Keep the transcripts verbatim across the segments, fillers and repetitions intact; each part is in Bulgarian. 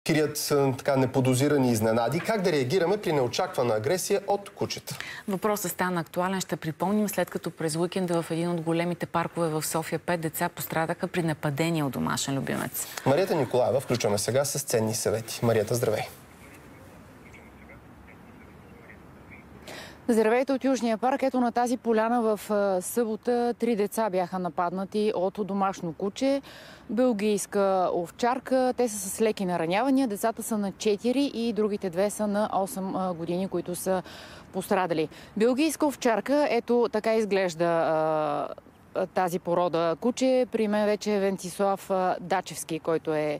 Крият така неподозирани изненади. Как да реагираме при неочаквана агресия от кучета? Въпросът стана актуален. Ще припомним, след като през уикенда в един от големите паркове в София пет деца пострадаха при нападение от домашен любимец. Марията Николаева включваме сега с ценни съвети. Марията, здравей! Здравейте от Южния парк. Ето на тази поляна в събота три деца бяха нападнати от домашно куче, белгийска овчарка. Те са с леки наранявания. Децата са на четири и другите две са на осем години, които са пострадали. Белгийска овчарка, ето така изглежда а, тази порода куче. При мен вече е Венцислав Дачевски, който е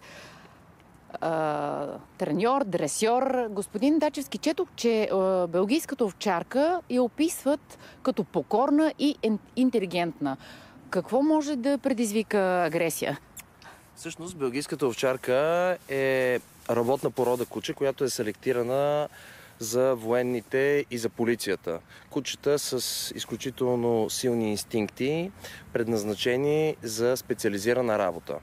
треньор, дресьор. Господин Дачевски, четох, че а, белгийската овчарка я описват като покорна и интелигентна. Какво може да предизвика агресия? Всъщност, белгийската овчарка е работна порода куче, която е селектирана за военните и за полицията. Кучета с изключително силни инстинкти, предназначени за специализирана работа.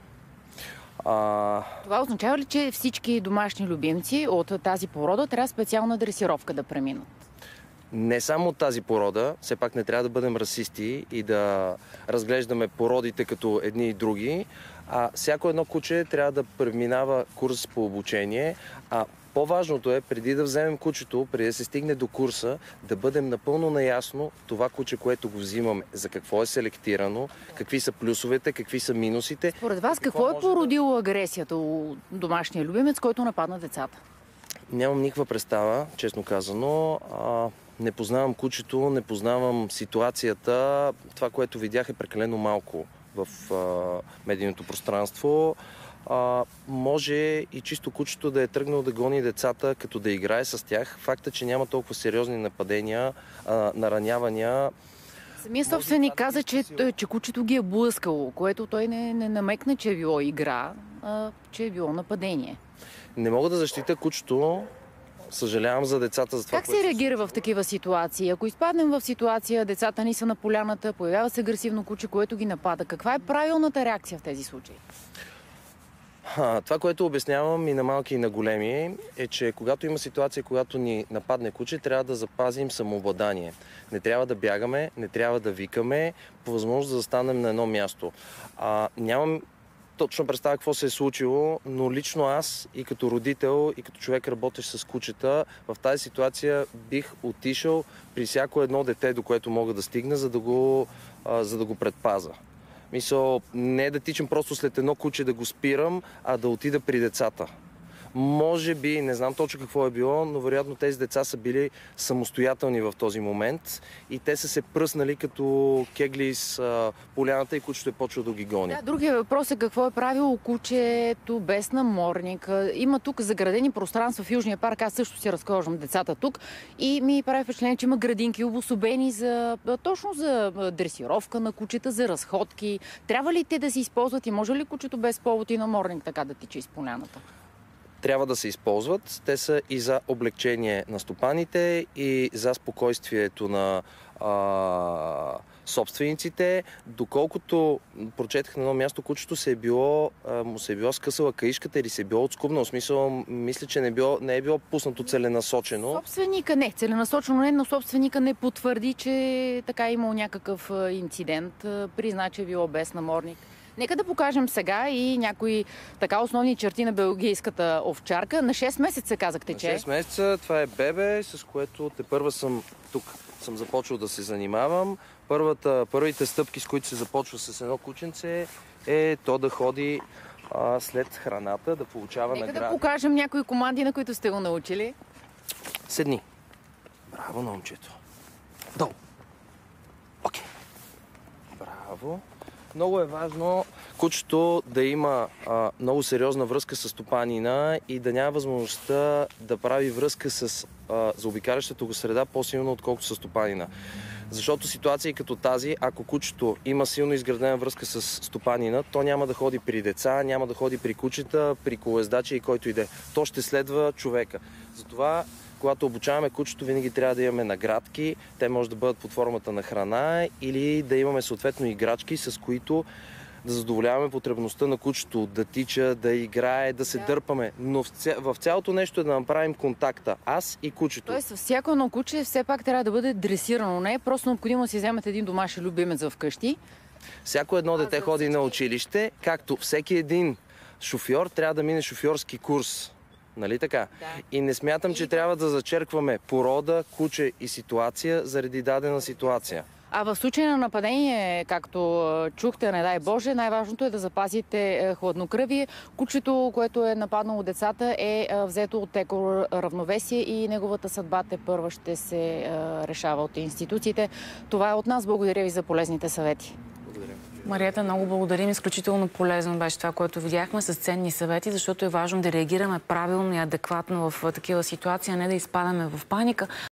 А... Това означава ли, че всички домашни любимци от тази порода трябва специална дресировка да преминат? Не само от тази порода, все пак не трябва да бъдем расисти и да разглеждаме породите като едни и други, а всяко едно куче трябва да преминава курс по обучение, а по-важното е, преди да вземем кучето, преди да се стигне до курса, да бъдем напълно наясно това куче, което го взимаме, за какво е селектирано, какви са плюсовете, какви са минусите. Според вас, какво, какво е породило да... агресията у домашния любимец, който нападна децата? Нямам никаква представа, честно казано. А, не познавам кучето, не познавам ситуацията. Това, което видях, е прекалено малко в а, медийното пространство. А, може и чисто кучето да е тръгнал да гони децата, като да играе с тях. Факта, че няма толкова сериозни нападения, а, наранявания. Самия собственик каза, че, че кучето ги е блъскало, което той не, не намекна, че е било игра, а че е било нападение. Не мога да защитя кучето. Съжалявам за децата за това. Как се реагира в такива ситуации? Ако изпаднем в ситуация, децата ни са на поляната, появява се агресивно куче, което ги напада. Каква е правилната реакция в тези случаи? А, това, което обяснявам и на малки и на големи, е, че когато има ситуация, когато ни нападне куче, трябва да запазим самообладание. Не трябва да бягаме, не трябва да викаме, по възможност да застанем на едно място. А, нямам точно представя какво се е случило, но лично аз и като родител, и като човек работещ с кучета, в тази ситуация бих отишъл при всяко едно дете, до което мога да стигна, за да го, а, за да го предпаза. Мисъл, не да тичам просто след едно куче да го спирам, а да отида при децата. Може би, не знам точно какво е било, но вероятно тези деца са били самостоятелни в този момент и те са се пръснали като кегли с а, поляната и кучето е почва да ги гони. Да, другия въпрос е какво е правило кучето без намордник. Има тук заградени пространства в Южния парк, аз също си разхождам децата тук и ми прави впечатление, че има градинки обособени за, точно за дресировка на кучета, за разходки. Трябва ли те да се използват и може ли кучето без повод и намордник така да тича из поляната? Трябва да се използват. Те са и за облегчение на стопаните, и за спокойствието на а, собствениците. Доколкото прочетах на едно място, кучето се е било, а, му се е било скъсала каишката или се е било отскубнало. В смисъл, мисля, че не е било, не е било пуснато целенасочено. Собственика не, целенасочено не, но собственика не потвърди, че така е имал някакъв инцидент. Призна, че е било без намордник. Нека да покажем сега и някои така основни черти на белгийската овчарка. На шест месеца казахте, че... На шест месеца, това е бебе, с което тепърва съм тук, съм започвал да се занимавам. Първата, първите стъпки, с които се започва с едно кученце, е то да ходи а, след храната, да получава Нека награда. да покажем някои команди, на които сте го научили. Седни. Браво на момчето. Долу. Окей. Браво. Много е важно кучето да има а, много сериозна връзка с стопанина и да няма възможността да прави връзка с а, заобикалящата го среда по-силно, отколкото с стопанина. Защото ситуации като тази, ако кучето има силно изградена връзка с стопанина, то няма да ходи при деца, няма да ходи при кучета, при колоездача и който иде. То ще следва човека. Затова когато обучаваме кучето, винаги трябва да имаме наградки. Те може да бъдат под формата на храна или да имаме съответно играчки, с които да задоволяваме потребността на кучето, да тича, да играе, да се Да. дърпаме. Но в, ця... в цялото нещо е да направим контакта. Аз и кучето. Тоест, всяко едно куче все пак трябва да бъде дресирано. Не е просто необходимо да си вземете един домашен любимец в къщи. Всяко едно дете за ходи всички- на училище, както всеки един шофьор трябва да мине шофьорски курс. Нали така? Да. И не смятам, че трябва да зачеркваме порода, куче и ситуация заради дадена ситуация. А в случай на нападение, както а, чухте, не дай Боже, най-важното е да запазите а, хладнокръвие. Кучето, което е нападнало децата, е а, взето от еко равновесие и неговата съдба те първа ще се а, решава от институциите. Това е от нас. Благодаря ви за полезните съвети. Благодаря. Марията, много благодарим. Изключително полезно беше това, което видяхме с ценни съвети, защото е важно да реагираме правилно и адекватно в такива ситуации, а не да изпадаме в паника.